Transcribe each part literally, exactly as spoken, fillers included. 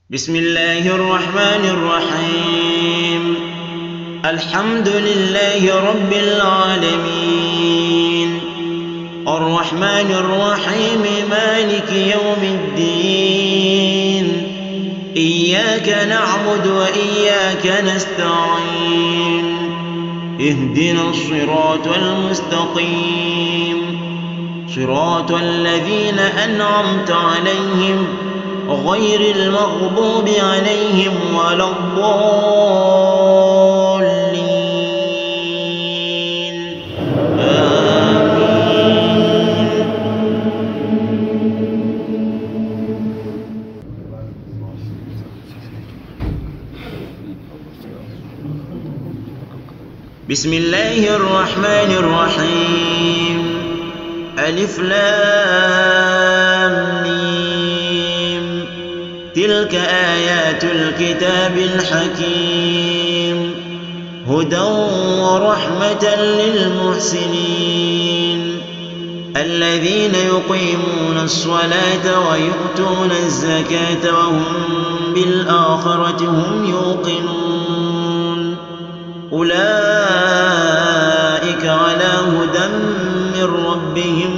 بسم الله الرحمن الرحيم. الحمد لله رب العالمين، الرحمن الرحيم، مالك يوم الدين. إياك نعبد وإياك نستعين، اهدنا الصراط المستقيم، صراط الذين أنعمت عليهم غير المغضوب عليهم ولا الضالين. آمين. بسم الله الرحمن الرحيم. ألف لام ميم. تلك آيات الكتاب الحكيم، هدى ورحمة للمحسنين الذين يقيمون الصلاة ويؤتون الزكاة وهم بالآخرة هم يوقنون. أولئك على هدى من ربهم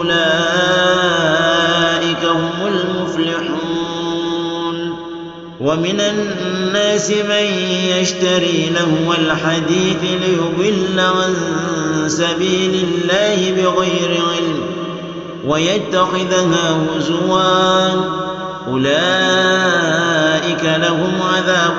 وأولئك هم المفلحون. ومن الناس من يشتري لهو الحديث ليضل عن سبيل الله بغير علم ويتخذها هزوا، أولئك لهم عذاب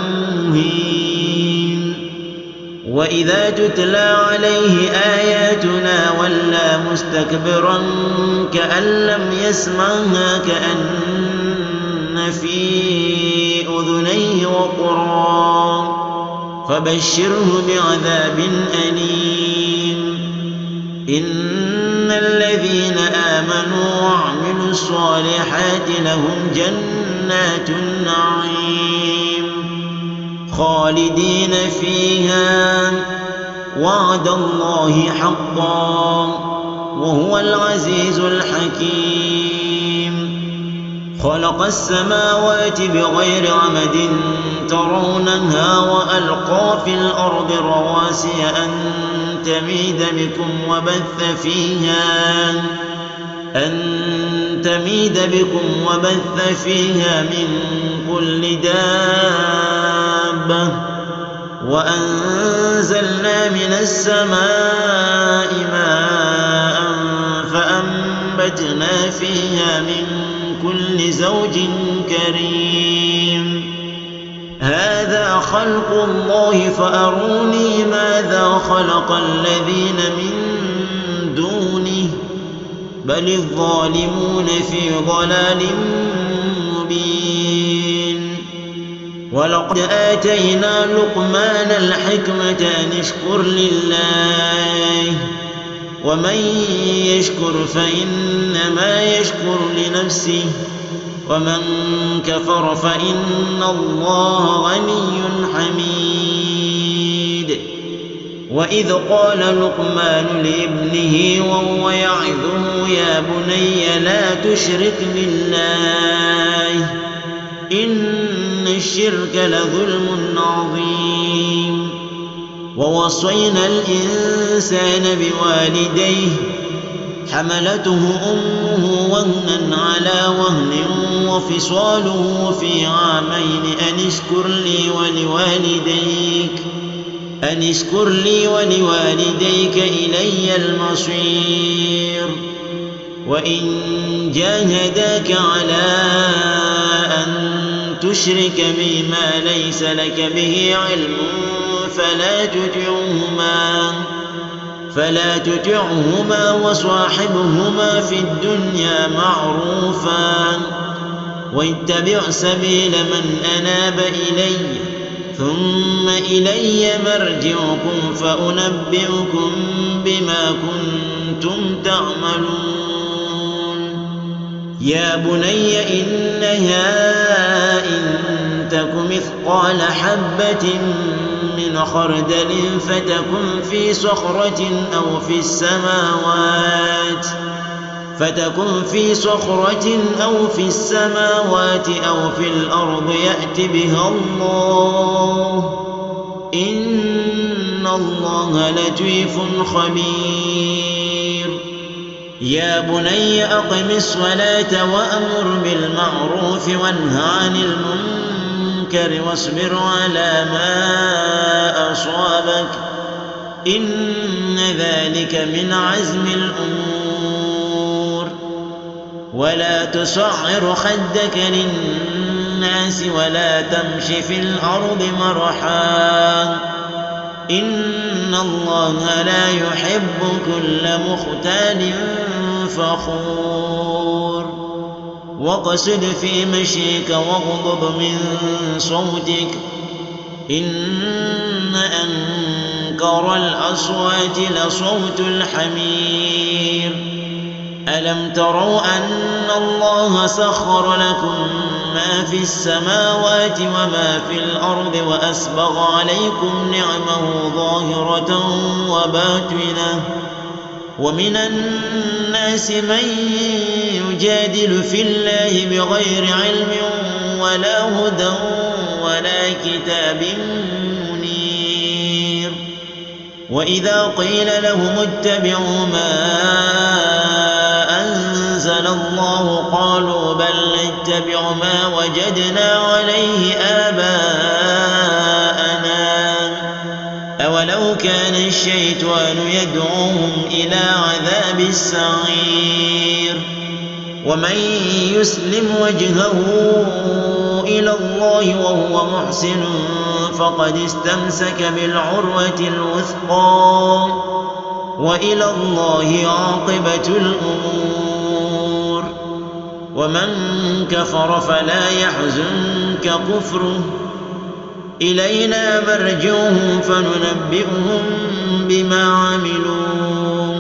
مهين. وإذا تتلى عليه آياتنا ولى مستكبرا كأن لم يسمعها كأن في أذنيه وقرا، فبشره بعذاب أليم. إن الذين آمنوا وعملوا الصالحات لهم جنات النعيم خالدين فيها، وعد الله حقا، وهو العزيز الحكيم. خلق السماوات بغير عمد ترونها وألقى في الأرض رواسي أن تميد بكم وبث فيها أن تميد بكم وبث فيها من كل دابة، وأنزلنا من السماء ماء فأنبتنا فيها من كل زوج كريم. هذا خلق الله فأروني ماذا خلق الذين من دونه، بل الظالمون في ضلال مبين. ولقد آتينا لقمان الحكمة أن اشكر لله، ومن يشكر فإنما يشكر لنفسه، ومن كفر فإن الله غني حميد. وإذ قال لقمان لابنه وهو يعظه يا بني لا تشرك بالله إن الشرك لظلم عظيم. ووصينا الإنسان بوالديه حملته أمه وهنا على وهن وفصاله في عامين أن اشكر لي ولوالديك أن اشكر لي ولوالديك إلي المصير. وإن جاهداك على أن تشرك بي ما ليس لك به علم فلا تطعهما فلا تطعهما وصاحبهما في الدنيا معروفا، واتبع سبيل من أناب إلي ثم إلي مرجعكم فأنبئكم بما كنتم تعملون. يا بني إنها إن تك مثقال حبة من خردل فتكن في صخرة أو في السماوات فتكن في صخرة أو في السماوات أو في الأرض يأت بها الله إن الله لطيف خبير. يا بني أقم الصلاة وأمر بالمعروف وانه عن المنكر واصبر على ما أصابك إن ذلك من عزم الأمور. ولا تصعر خدك للناس ولا تمش في الأرض مرحا إن الله لا يحب كل مختال فخور. واقصد في مشيك واغضب من صوتك إن أنكر الأصوات لصوت الحمير. ألم تروا أن الله سخر لكم ما في السماوات وما في الأرض وأسبغ عليكم نعمه ظاهرة وباطنة ومن الناس من يجادل في الله بغير علم ولا هدى ولا كتاب منير. وإذا قيل لهم اتبعوا ما أنزل الله قالوا بل نتبع ما وجدنا عليه آباءنا أولو كان الشيطان يدعوهم إلى عذاب السعير. ومن يسلم وجهه إلى الله وهو محسن فقد استمسك بالعروة الوثقى وإلى الله عاقبة الأمور. ومن كفر فلا يحزنك كفره إلينا مرجعهم فننبئهم بما عملوا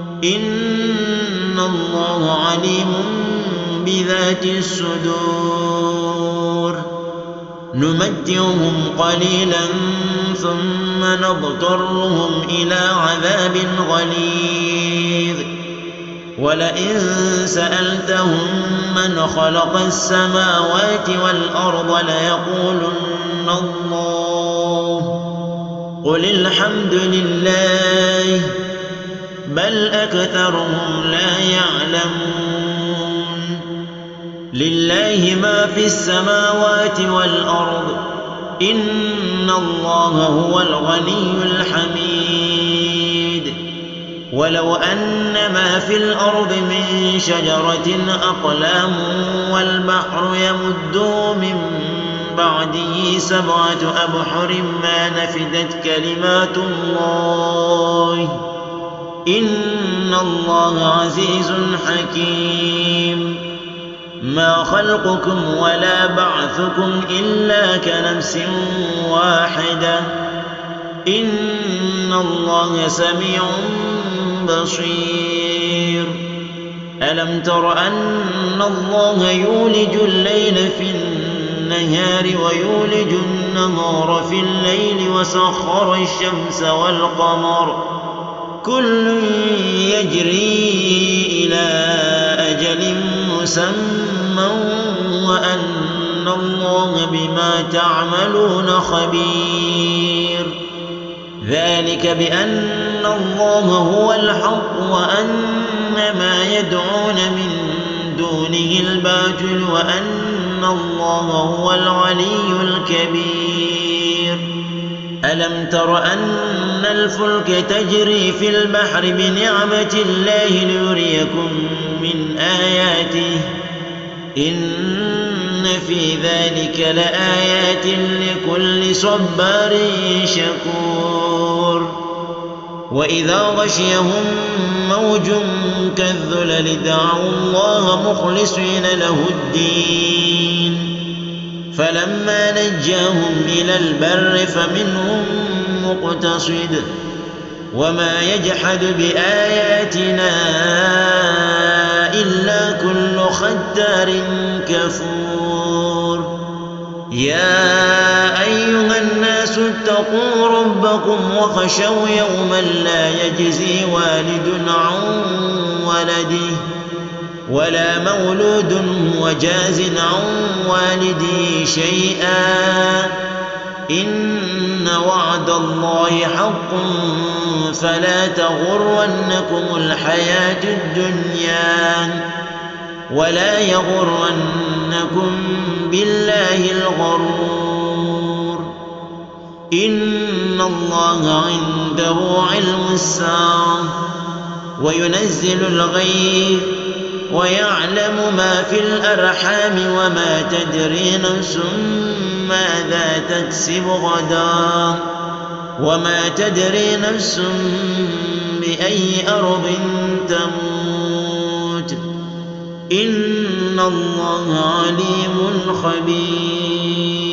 إن الله عليم بذات الصدور. نمتعهم قليلا ثم نضطرهم إلى عذاب غليظ. ولئن سألتهم من خلق السماوات والأرض ليقولن الله قل الحمد لله بل أكثرهم لا يعلمون. لله ما في السماوات والأرض إن الله هو الغني الحميد. ولو أن ما في الأرض من شجرة أقلام والبحر يمده من بعده سبعة أبحر ما نفدت كلمات الله إن الله عزيز حكيم. ما خلقكم ولا بعثكم إلا كنفس واحدة إن الله سميع بصير. ألم تر أن الله يولج الليل في النهار ويولج النهار في الليل وسخر الشمس والقمر كل يجري إلى أجل مسمى وأن الله بما تعملون خبير. ذلك بأن الله هو الحق وأن ما يدعون من دونه الباطل وأن الله هو العلي الكبير. ألم تر أن الفلك تجري في البحر بنعمة الله ليريكم من آياته إن في ذلك لآيات لكل صبار شكور. وإذا غشيهم موج كالظلل دعوا الله مخلصين له الدين فلما نجاهم إلى البر فمنهم مقتصد وما يجحد بآياتنا إلا كل ختار كفور. يا أيها الناس اتقوا ربكم وخشوا يوما لا يجزي والد عن ولده ولا مولود هو جاز عن والده شيئا إن وعد الله حق فلا تغرنكم الحياة الدنيا ولا يغرنكم بالله الغرور إن الله عنده علم الساعة وينزل الغيث ويعلم ما في الأرحام وما تدري نفس ماذا تكسب غدا وما تدري نفس بأي أرض تموت إن الله عليم خبير.